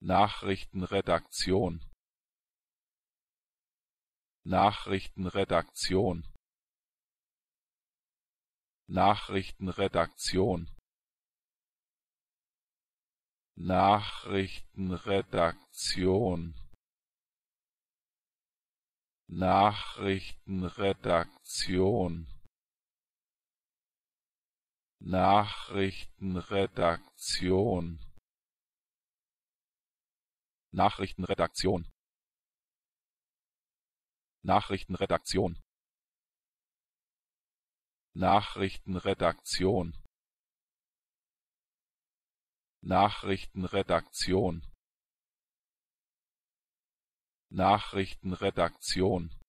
Nachrichtenredaktion, Nachrichtenredaktion, Nachrichtenredaktion, Nachrichtenredaktion, Nachrichtenredaktion, Nachrichtenredaktion, Nachrichtenredaktion, Nachrichtenredaktion, Nachrichtenredaktion, Nachrichtenredaktion, Nachrichtenredaktion